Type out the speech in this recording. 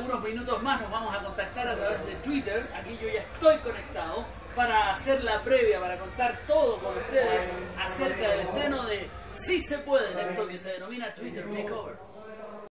algunos minutos más nos vamos a contactar a través de Twitter. Aquí yo ya estoy conectado para hacer la previa, para contar todo con ustedes acerca del estreno de Si Se Puede, en esto que se denomina Twitter Takeover.